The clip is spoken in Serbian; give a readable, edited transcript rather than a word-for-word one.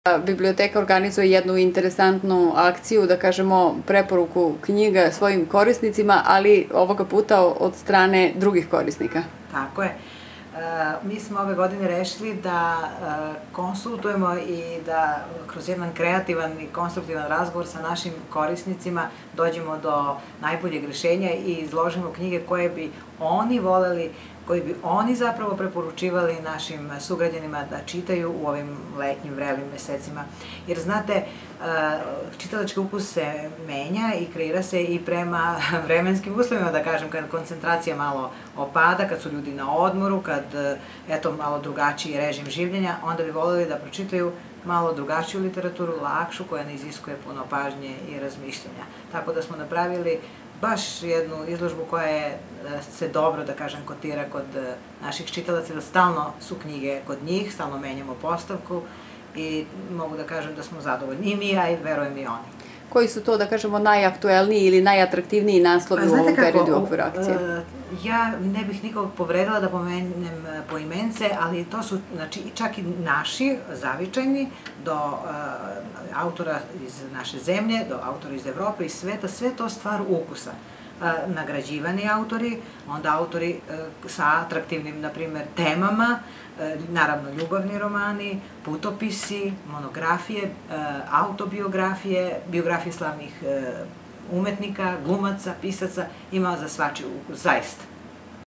Biblioteka organizuje jednu interesantnu akciju, da kažemo preporuku knjiga svojim korisnicima, ali ovoga puta od strane drugih korisnika. Tako je. Mi smo ove godine rešili da konsultujemo i da kroz jedan kreativan i konstruktivan razgovor sa našim korisnicima dođemo do najboljeg rešenja i izložimo knjige koje bi oni voleli, koji bi oni zapravo preporučivali našim sugrađanima da čitaju u ovim letnjim vrelim mesecima. Jer znate, čitalački ukus se menja i kreira se i prema vremenskim uslovima, da kažem, kad koncentracija malo opada, kad su ljudi na odmoru, kad, eto, malo drugačiji režim življenja, onda bi voleli da pročitaju malo drugačiju literaturu, lakšu, koja ne iziskuje puno pažnje i razmišljanja. Tako da smo napravili baš jednu izložbu koja se dobro, da kažem, kotira kod naših čitalaca, jer stalno su knjige kod njih, stalno menjamo postavku i mogu da kažem da smo zadovoljni i mi, a i verujem i oni. Koji su to, da kažemo, najaktuelniji ili najatraktivniji naslovi u ovom periodu u okviru akcije? Ja ne bih nikog povredila da pomenem poimence, ali to su čak i naši, zavičajni, do autora iz naše zemlje, do autora iz Evrope i sveta, sve to stvar ukusa. Nagrađivani autori, onda autori sa atraktivnim, na primer, temama, naravno ljubavni romani, putopisi, monografije, autobiografije, biografije slavnih umetnika, glumaca, pisaca, ima za svačiji ukus, zaista.